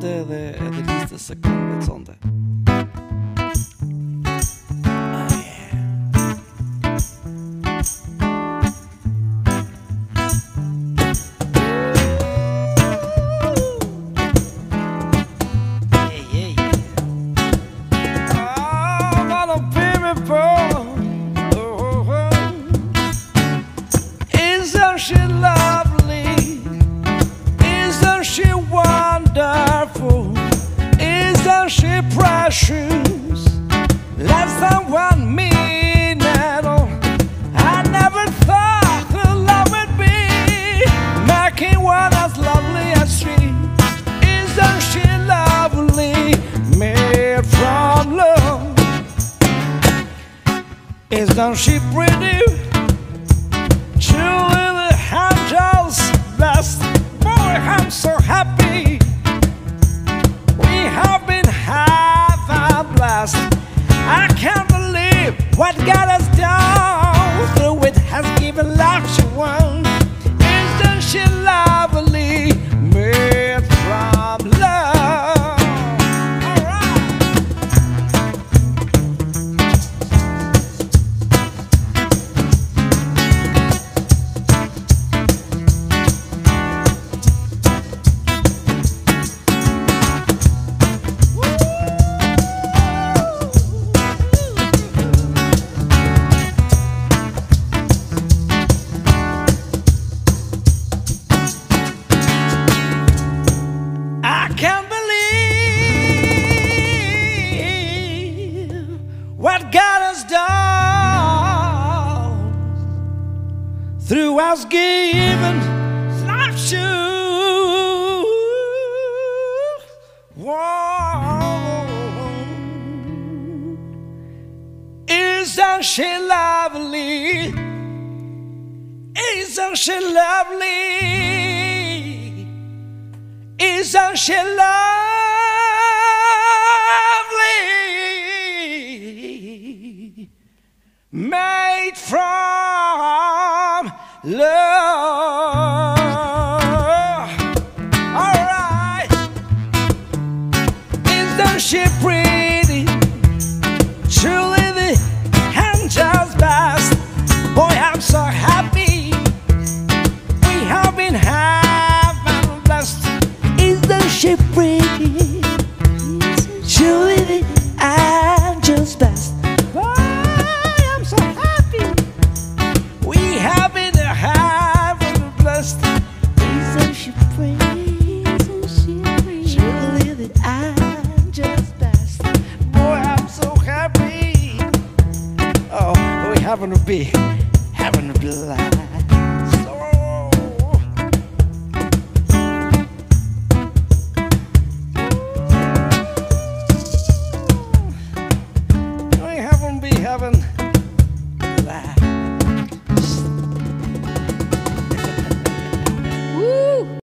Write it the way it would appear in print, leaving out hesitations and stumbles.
det liste sekund litt sånn det. Isn't she lovely? Isn't she wonderful? Isn't she precious? Less than 1 minute. I never thought that love would be making one as lovely as she. Isn't she lovely? Made from love. Isn't she pretty? Truly the angel's best. Boy, I'm so happy. We have been having blast. I can't believe what God has done. Through it has given life to one. Isn't she lovely? Made from love. I can't believe what God has done through us given life to. Whoa. Isn't she lovely? Isn't she lovely? Isn't she lovely? Made from love. Alright. Isn't she pretty? Truly the angel's best. Boy, I'm so happy. We have been having blessed. Isn't she pretty? Truly the angel's best. Boy, I'm so happy. We have been having blessed. Isn't she pretty? Isn't she pretty? Truly the angel's best. Boy, I'm so happy. Oh, we happen to be having a blast.